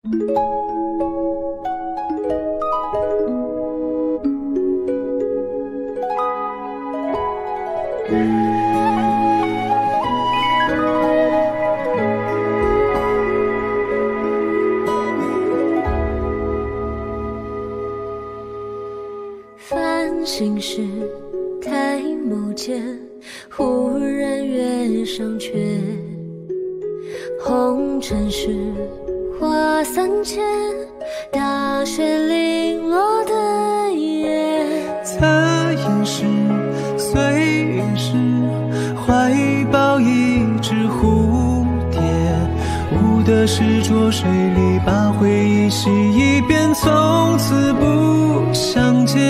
繁星时，抬眸间，忽然月上缺。红尘时，花散间，大雪零落的夜。 侧影时，随云时，怀抱一只蝴蝶。舞的是浊水里，把回忆洗一遍，从此不相见。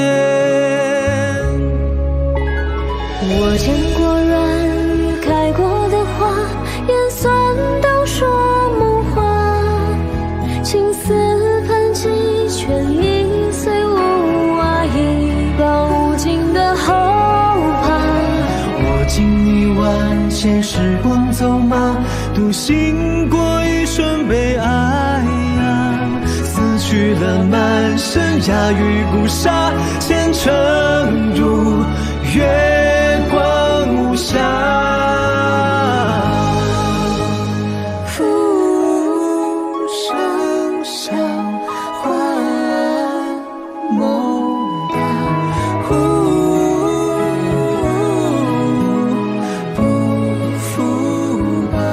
我见过软语开过的花，眼酸都说梦话。青丝盘几圈，一岁无瓦，一抱无尽的后怕。 我敬你万千时光走马，独行过一瞬悲哀呀。撕去了满身雅与孤沙，前程如月光无暇。 浮生笑花梦大，不负吧。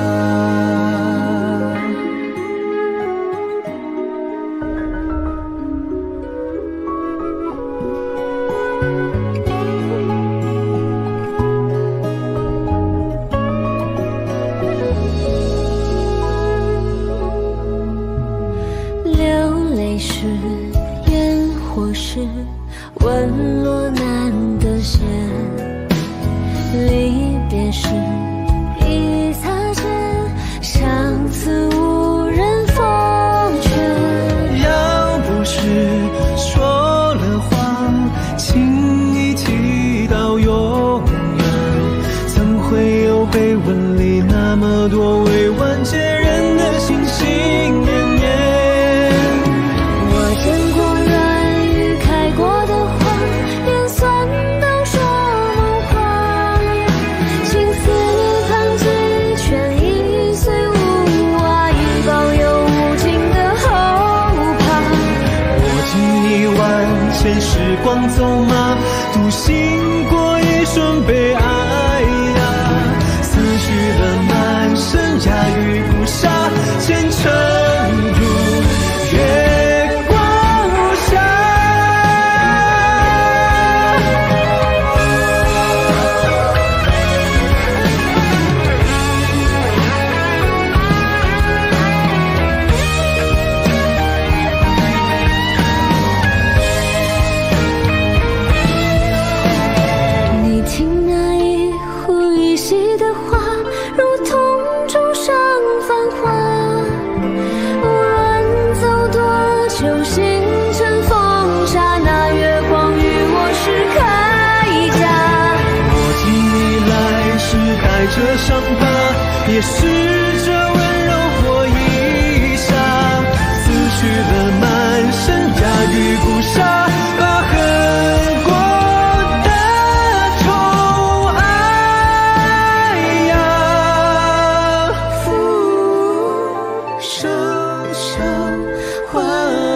流泪时，烟火时，问落难得闲。离别时，一擦肩，相思无人奉劝。 要不是说了谎，轻易提到永远，怎会有碑文里那么多未完结人的心心念念。 我见过软语开过的花，眼酸都说梦话。青丝盘几圈，一岁无瓦，一抱有无尽的后怕。 我敬你万千时光走马，独行过一瞬悲哀呀。撕去了满身雅与孤沙，前程如月光无暇。 你听那一呼一吸的花，如同钟上繁华。无论走多久，星辰风沙，那月光与我是铠甲。 我敬你来时带着伤疤，也试着温柔活一下。撕去了满身雅与孤沙，把恨过的宠爱呀。 浮生笑花